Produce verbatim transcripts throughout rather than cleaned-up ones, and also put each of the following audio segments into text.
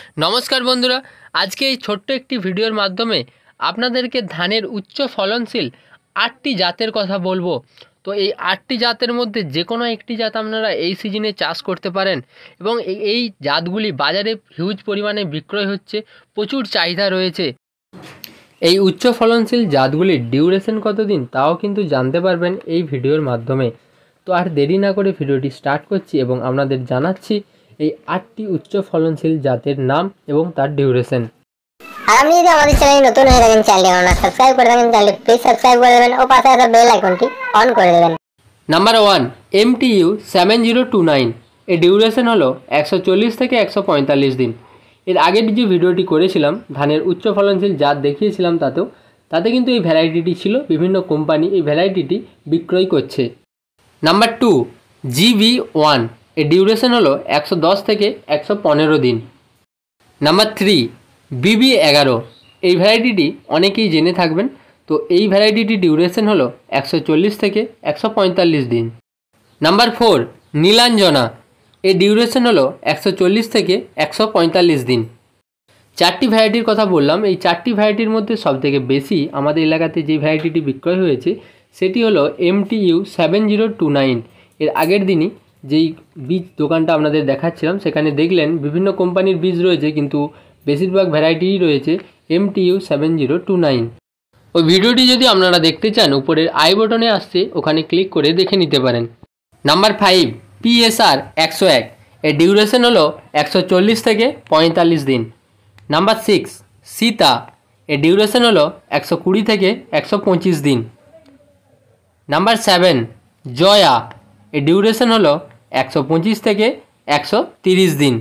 नमस्कार बंधुरा आज के छोट्ट एक भिडियोर माध्यमे आपनादेरके धानेर उच्च फलनशील आठटी जातेर कथा बोलबो। तो ये आठटी जातेर मध्य जे कोनो एकटी जात आपनारा এই সিজনে চাষ করতে পারেন এবং এই জাতগুলি বাজারে হিউজ পরিমাণে বিক্রয় হচ্ছে, প্রচুর চাহিদা রয়েছে। এই উচ্চ ফলনশীল জাতগুলির ডিউরেশন কতদিন তাও কিন্তু জানতে পারবেন এই ভিডিওর মাধ্যমে। তো আর দেরি না করে ভিডিওটি স্টার্ট করছি এবং আপনাদের জানাচ্ছি এই আটটি উচ্চ ফলনশীল জাতের নাম এবং তার ডিউরেশন। আপনি যদি আমাদের চ্যানেলে নতুন হয়ে থাকেন, চ্যানেলটি আপনারা সাবস্ক্রাইব করে থাকেন, তাহলে প্লিজ সাবস্ক্রাইব করে দেবেন ও পাশে থাকা বেল আইকনটি অন করে দেবেন। Number one M T U seven zero two nine, এর ডিউরেশন হলো একশো চল্লিশ থেকে একশো পঁয়তাল্লিশ দিন। এর আগের যে ভিডিওটি করেছিলাম ধানের উচ্চ ফলনশীল জাত দেখিয়েছিলাম, তাতেও তাতে কিন্তু এই ভ্যারাইটিটি ছিল, বিভিন্ন কোম্পানি এই ভ্যারাইটিটি বিক্রয় করছে। Number two G V one, এর ডিউরেশন হলো একশো দশ থেকে একশো পনেরো দিন। নাম্বার থ্রি বিবি এগারো, এই ভ্যারাইটিটি অনেকেই জেনে থাকবেন। তো এই ভ্যারাইটিটি ডিউরেশন হলো একশো চল্লিশ থেকে একশো পঁয়তাল্লিশ দিন। নাম্বার ফোর নীলাঞ্জনা, এর ডিউরেশন হলো একশো চল্লিশ থেকে একশো পঁয়তাল্লিশ দিন। চারটি ভ্যারাইটির কথা বললাম, এই চারটি ভ্যারাইটির মধ্যে সবথেকে বেশি আমাদের এলাকাতে যে ভ্যারাইটিটি বিক্রয় হয়েছে সেটি হলো M T U seven zero two nine. এর আগের দিনই যেই বীজ দোকানটা আপনাদের দেখাচ্ছিলাম সেখানে দেখলেন বিভিন্ন কোম্পানির বীজ রয়েছে, কিন্তু বেশিরভাগ ভ্যারাইটিই রয়েছে M T U seven zero two nine. ওই ভিডিওটি যদি আপনারা দেখতে চান উপরের আই বটনে আসছে, ওখানে ক্লিক করে দেখে নিতে পারেন। Number five P S R একশো এক, এর ডিউরেশন হলো একশো চল্লিশ থেকে পঁয়তাল্লিশ দিন। নাম্বার সিক্স সীতা, এর ডিউরেশন হলো একশো কুড়ি থেকে একশো পঁচিশ দিন। নাম্বার সেভেন জয়া, এর ডিউরেশন হলো একশো পঁচিশ থেকে একশো তিরিশ দিন।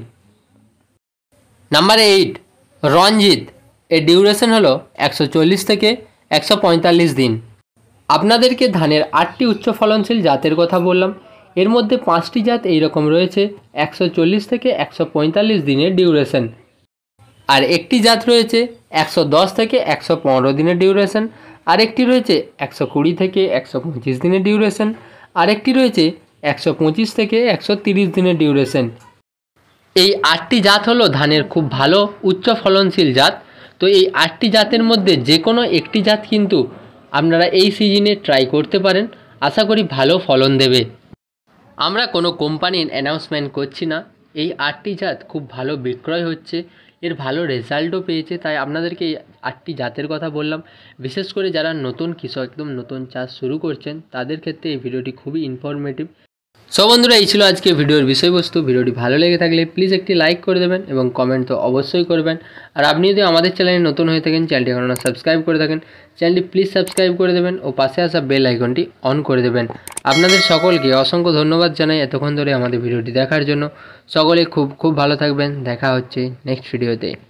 নাম্বার এইট রঞ্জিত, এর ডিউরেশন হলো একশো চল্লিশ থেকে একশো পঁয়তাল্লিশ দিন। আপনাদেরকে ধানের আটটি উচ্চ ফলনশীল জাতের কথা বললাম, এর মধ্যে পাঁচটি জাত এইরকম রয়েছে একশো চল্লিশ থেকে একশো পঁয়তাল্লিশ দিনের ডিউরেশন, আর একটি জাত রয়েছে একশো দশ থেকে একশো পনেরো দিনের ডিউরেশন, আরেকটি রয়েছে একশো কুড়ি থেকে একশো পঁচিশ দিনের ডিউরেশন, আরেকটি রয়েছে একশো পঁচিশ থেকে একশো তিরিশ দিনের ডিউরেশন। এই আটটি জাত হলো ধানের খুব ভালো উচ্চ ফলনশীল জাত। তো এই আটটি জাতের মধ্যে যে কোনো একটি জাত কিন্তু আপনারা এই সিজনে ট্রাই করতে পারেন, আশা করি ভালো ফলন দেবে। আমরা কোনো কোম্পানির অ্যানাউন্সমেন্ট করছি না, এই আটটি জাত খুব ভালো বিক্রয় হচ্ছে, এর ভালো রেজাল্টও পেয়েছে, তাই আপনাদেরকে এই আটটি জাতের কথা বললাম। বিশেষ করে যারা নতুন কৃষক, একদম নতুন চাষ শুরু করছেন, তাদের ক্ষেত্রে এই ভিডিওটি খুবই ইনফরমেটিভ। সো বন্ধুরা, এই ছিল আজকে ভিডিওর বিষয়বস্তু। ভিডিওটি ভালো লেগে থাকলে প্লিজ একটি লাইক করে দেবেন এবং কমেন্ট তো অবশ্যই করবেন। আর আপনি যদি আমাদের চ্যানেলে নতুন হয়ে থাকেন, চ্যানেলটি এখনও সাবস্ক্রাইব করে থাকেন, চ্যানেলটি প্লিজ সাবস্ক্রাইব করে দেবেন ও পাশে আসা বেল আইকনটি অন করে দেবেন। আপনাদের সকলকে অসংখ্য ধন্যবাদ জানাই এতক্ষণ ধরে আমাদের ভিডিওটি দেখার জন্য। সকলে খুব খুব ভালো থাকবেন, দেখা হচ্ছে নেক্সট ভিডিওতে।